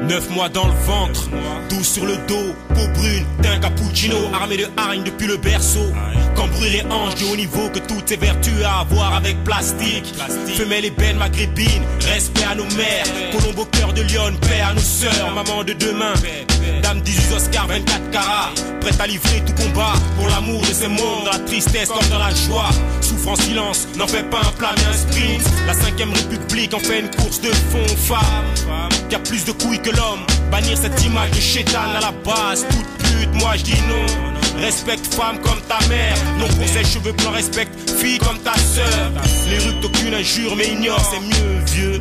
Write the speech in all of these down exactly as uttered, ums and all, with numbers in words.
Neuf mois dans le ventre, douze sur le dos, peau brune, teint cappuccino, armé de hargne depuis le berceau. Cambrure et hanche du haut niveau que toutes ces vertus à avoir avec plastique. Femelle ébène maghrébine, respect à nos mères. Colombe au cœur de Lyon, paix à nos sœurs. Maman de demain, dame dix-huit Oscar vingt-quatre carats, prête à livrer tout combat pour l'amour de ces mondes, dans la tristesse comme dans la joie. Souffre en silence, n'en fais pas un plat mais un sprint. La cinquième république en fait une course de fond, femme qui a plus de couilles que l'homme. Bannir cette image de chétane à la base, toute pute, moi je dis non. Respecte femme comme ta mère, non pour ses cheveux blancs, respecte fille comme ta sœur. Les rues d'aucune injure mais ignore, c'est mieux vieux.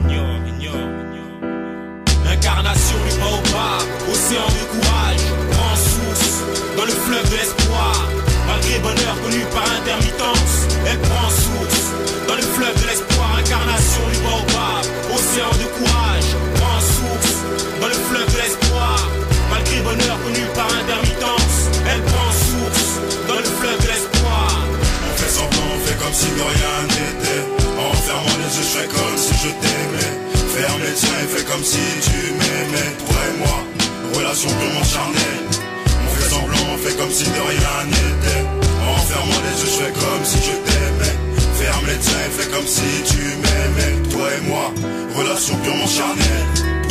L'incarnation du baobab, océan de courage, grand source dans le fleuve de l'espoir. Malgré bonheur connu par intermittence, elle prend source dans le fleuve de l'espoir. Incarnation du baobab, océan de courage, grand source dans le fleuve de l'espoir. Malgré bonheur connu par intermittence, elle prend source dans le fleuve de l'espoir. On fait semblant, on fait comme si de rien n'était. En fermant les yeux, je fais comme si je t'aimais. Ferme les tiens et fais comme si tu m'aimais. Toi et moi, relation purement charnelle. On fait semblant, on fait comme si de rien n'était. En fermant les yeux, je fais comme si je t'aimais. Ferme les tiens et fais comme si tu m'aimais. Toi et moi, relation purement charnelle.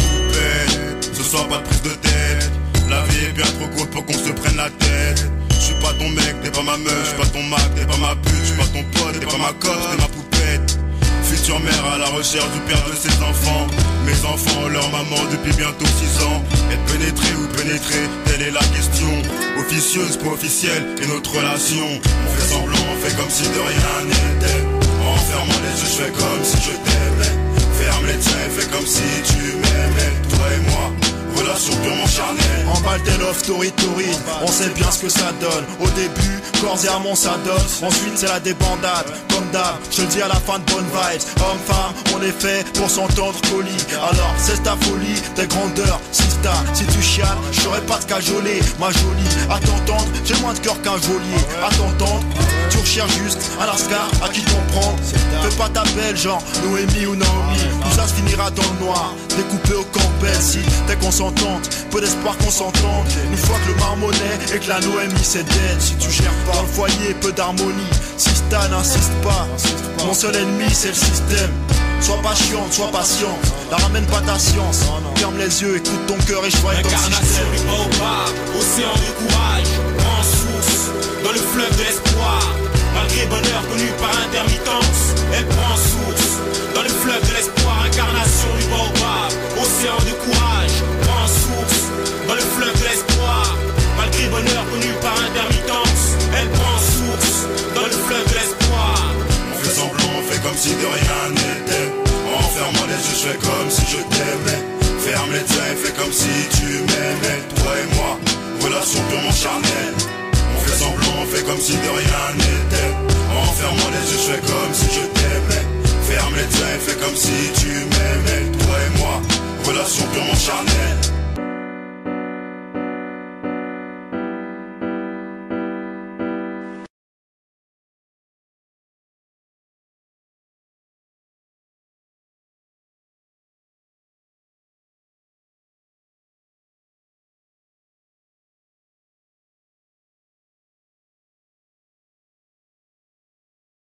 Poupée, ce soir pas de prise de tête. La vie est bien trop courte pour qu'on se prenne la tête. J'suis pas ton mec, t'es pas ma meuf. J'suis pas ton Mac, t'es pas ma pute. J'suis pas ton pote, t'es pas ma coche, t'es ma poupette. Future mère à la recherche du père de ses enfants. Mes enfants, leur maman depuis bientôt six ans. Être pénétré ou pénétré, telle est la question. Officieuse, pas officielle, et notre relation. On fait semblant, on fait comme si de rien n'était. En fermant les yeux, je fais comme si je t'aimais. Ferme les tiens et fais comme si tu m'aimais. Toi et moi, relation purement charnelle. Emballe tes love story torride, on sait bien ce que ça donne. Au début, corps et âme on s'adonne. Ensuite c'est la débandade, comme d'hab, je le dis à la fin de bonne vibes. Homme, femme, on est fait pour s'entendre colis. Alors c'est ta folie, tes grandeurs, sista. Si tu chiales, j'aurais pas de cajoler, ma jolie. À t'entendre, j'ai moins de cœur qu'un geôlier. À t'entendre, tu recherches juste un lascar à qui t'en prendre. Fais pas ta belle genre Noémie ou Naomi. Tout ça se finira dans le noir, découpé au campbell. Si t'es consentante, peu d'espoir qu'on s'entende. Une fois que le marmonnet et que la Noémie c'est dead. Si tu gères pas dans le foyer, peu d'harmonie. Sista n'insiste pas, mon seul ennemi c'est le système. Sois pas chiante, sois patient, la ramène pas ta science. Ferme les yeux, écoute ton cœur et choisis ton système. Incarnation du baobab, océan du courage, grand source dans le fleuve de l'espoir. Malgré bonheur connu par intermittence, elle prend source dans le fleuve de l'espoir. Incarnation du baobab, océan de courage, grand source dans le fleuve de l'espoir. Malgré bonheur connu par intermittence, elle prend source dans le fleuve de l'espoir. On fait semblant, on fait comme si de rien n'était. En fermant les yeux, je fais comme si je t'aimais. Ferme les tiens et fais comme si tu m'aimais. Toi et moi, relation purement charnelle. On fait semblant, on fait comme si de rien n'était.